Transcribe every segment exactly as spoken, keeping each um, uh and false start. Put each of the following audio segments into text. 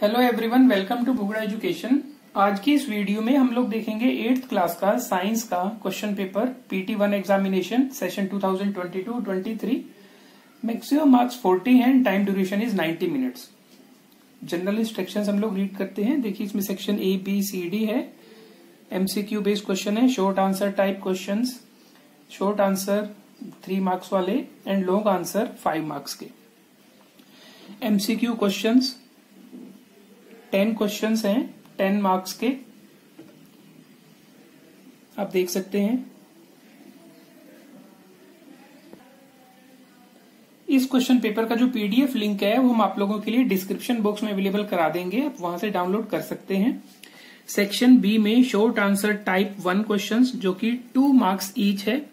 Hello everyone, welcome to Bugda education. आज की इस वीडियो में हम लोग देखेंगे एट्थ क्लास का साइंस का question paper PT one examination session two thousand twenty two twenty three. Maximum marks forty हैं and time duration is ninety minutes. General instructions हम लोग रीड करते हैं। देखिए इसमें section A B C D है। एमसीक्यू बेस्ड क्वेश्चन है, short answer type questions, short answer three marks वाले and long answer five marks के। एमसीक्यू क्वेश्चंस टेन क्वेश्चंस हैं, टेन मार्क्स के। आप देख सकते हैं इस क्वेश्चन पेपर का जो पीडीएफ लिंक है वो हम आप लोगों के लिए डिस्क्रिप्शन बॉक्स में अवेलेबल करा देंगे, आप वहां से डाउनलोड कर सकते हैं। सेक्शन बी में short answer type one questions जो कि टू मार्क्स ईच है।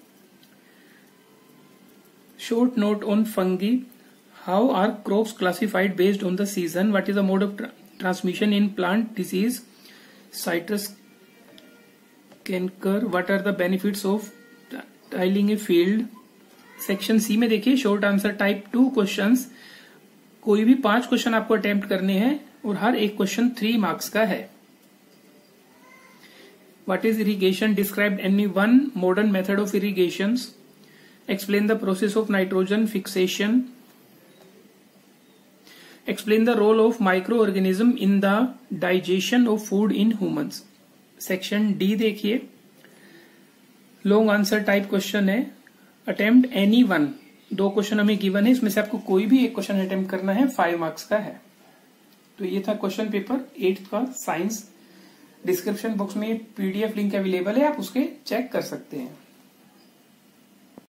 Short note on fungi, how are crops classified based on the season, what is the mode of transmission in plant disease, citrus canker, what are the benefits of tiling a field। Section C में देखिए short answer type two questions, कोई भी पांच question आपको attempt करने हैं और हर एक क्वेश्चन थ्री मार्क्स का है। What is irrigation, describe any one modern method of irrigation, explain the process of nitrogen fixation, explain the role of microorganism in the digestion of food in humans। Section D देखिए long answer type question है, attempt any one. दो question हमें given है, इसमें से आपको कोई भी एक क्वेश्चन अटेम्प्ट करना है, फाइव मार्क्स का है। तो ये था क्वेश्चन पेपर एट्थ का साइंस। डिस्क्रिप्शन बॉक्स में पीडीएफ लिंक अवेलेबल है, आप उसके चेक कर सकते हैं।